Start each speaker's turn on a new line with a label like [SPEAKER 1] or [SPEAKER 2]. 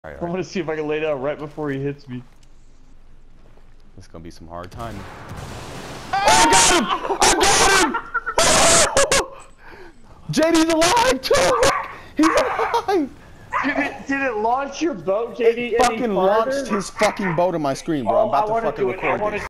[SPEAKER 1] All right,
[SPEAKER 2] I want to see if I can lay down right before he hits me.
[SPEAKER 1] It's gonna be some hard time. Oh, I got him! I got him! JD's alive too! He's alive!
[SPEAKER 2] Did it launch your boat, JD?
[SPEAKER 1] It fucking launched his fucking boat on my screen, bro. I'm about to fucking record this.